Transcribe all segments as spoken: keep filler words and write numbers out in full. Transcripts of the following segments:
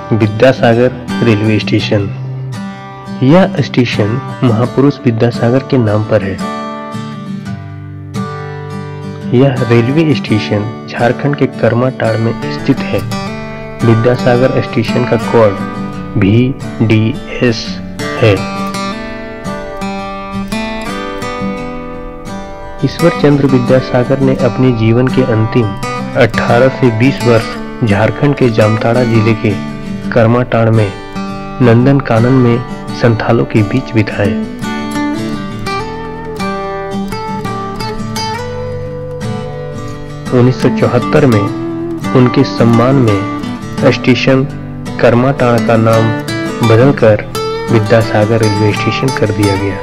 Vidyasagar railway station. यह station महापुरुष विद्यासागर के नाम पर है। यह रेलवे स्टेशन झारखंड के करमाटाड़ में स्थित है। विद्यासागर स्टेशन का कोड वी डी एस है। ईश्वर चंद्र विद्यासागर ने अपने जीवन के अंतिम अठारह से बीस वर्ष झारखंड के जामताड़ा जिले के करमाटाड़ में नंदन कानन में संथालों के बीच बिताए। उन्नीस सौ चौहत्तर में उनके सम्मान में स्टेशन करमाटाड़ का नाम बदलकर विद्यासागर रेलवे स्टेशन कर दिया गया।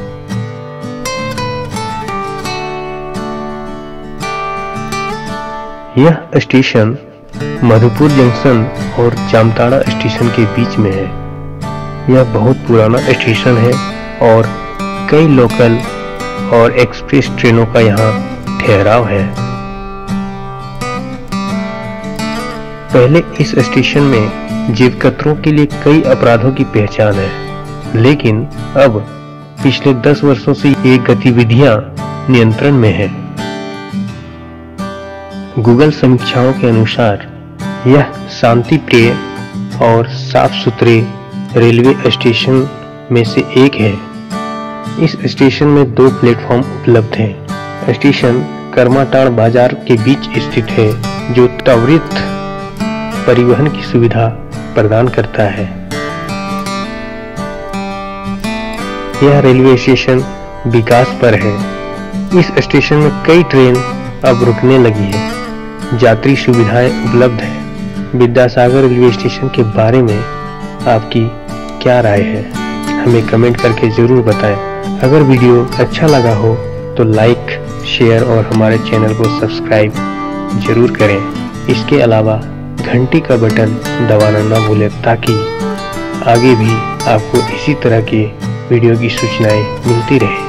यह स्टेशन मधुपुर जंक्शन और जामताड़ा स्टेशन के बीच में है। यह बहुत पुराना स्टेशन है और कई लोकल और एक्सप्रेस ट्रेनों का यहाँ ठहराव है। पहले इस स्टेशन में जेबकतरों के लिए कई अपराधों की पहचान है, लेकिन अब पिछले दस वर्षों से ये गतिविधियां नियंत्रण में है। गूगल समीक्षाओं के अनुसार यह शांति प्रिय और साफ सुथरे रेलवे स्टेशन में से एक है। इस स्टेशन में दो प्लेटफॉर्म उपलब्ध हैं। स्टेशन करमाटाड़ बाजार के बीच स्थित है, जो त्वरित परिवहन की सुविधा प्रदान करता है। यह रेलवे स्टेशन विकास पर है। इस स्टेशन में कई ट्रेन अब रुकने लगी है। यात्री सुविधाएं उपलब्ध है। विद्यासागर रेलवे स्टेशन के बारे में आपकी क्या राय है, हमें कमेंट करके जरूर बताएं। अगर वीडियो अच्छा लगा हो तो लाइक, शेयर और हमारे चैनल को सब्सक्राइब जरूर करें। इसके अलावा घंटी का बटन दबाना ना भूलें, ताकि आगे भी आपको इसी तरह के वीडियो की सूचनाएं मिलती रहे।